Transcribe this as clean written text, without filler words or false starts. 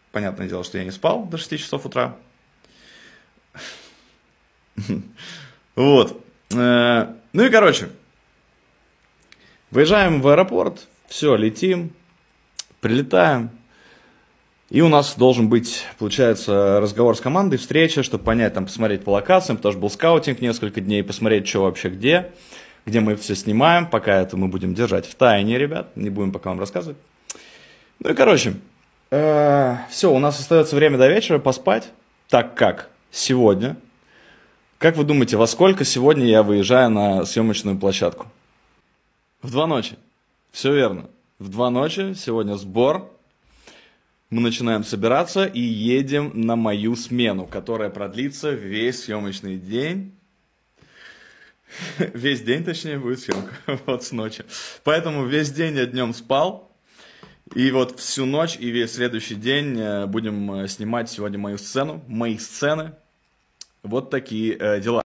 Понятное дело, что я не спал до 6 часов утра. Вот. Ну и короче, выезжаем в аэропорт, все, летим, прилетаем. И у нас должен быть, получается, разговор с командой, встреча, чтобы понять, там, посмотреть по локациям, потому что был скаутинг несколько дней, посмотреть, что вообще где мы все снимаем. Пока это мы будем держать в тайне, ребят, не будем пока вам рассказывать. Ну и, короче, все, у нас остается время до вечера поспать, так как сегодня, как вы думаете, во сколько сегодня я выезжаю на съемочную площадку? В 2 ночи. Все верно. В 2 ночи сегодня сбор. Мы начинаем собираться и едем на мою смену, которая продлится весь съемочный день. Весь день, точнее, будет съемка. Вот с ночи. Поэтому весь день я днем спал. И вот всю ночь и весь следующий день будем снимать сегодня мою сцену, мои сцены. Вот такие дела.